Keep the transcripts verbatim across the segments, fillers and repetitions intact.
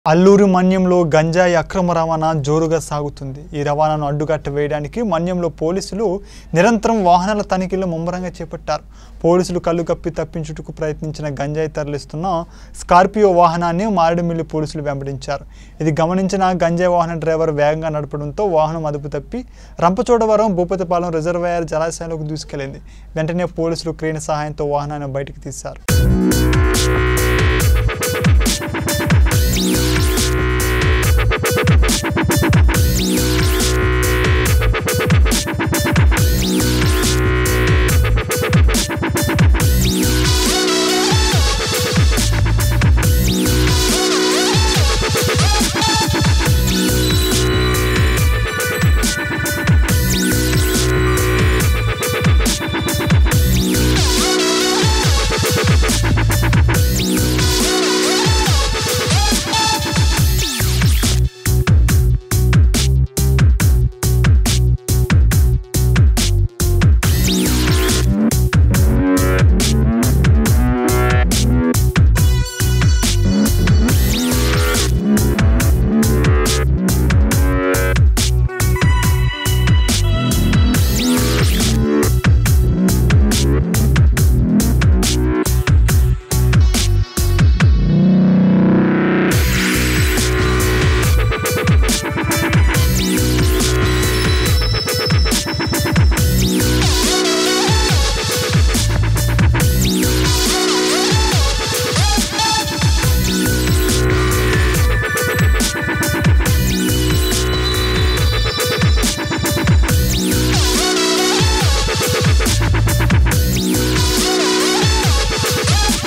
అల్లూరి మన్యంలో గంజాయి అక్రమ రవాణా జోరుగా సాగుతుంది. ఈ రవాణాను అడ్డుకట్ట వేయడానికి మన్యంలో పోలీసులు నిరంతరం వాహనాల తనిఖీలు ముమ్మరంగా చేపట్టారు. పోలీసులు కళ్ళు కప్పి తప్పించుటకు ప్రయత్నించిన గంజాయి తరలిస్తున్న స్కార్పియో వాహనాన్ని మారేడుమిల్లి పోలీసులు వెంబడించారు. ఇది గమనించిన గంజాయి వాహన డ్రైవర్ వేగంగా నడపడంతో వాహనం అదుపు తప్పి రంపచోడవరం భూపతిపాలెం రిజర్వాయర్ జలాశయంలోకి దూసుకెళ్లింది. వెంటనే పోలీసులు క్రేన్ సహాయంతో వాహనాన్ని బయటికి తీశారు.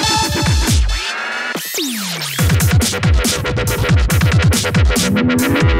Thank you.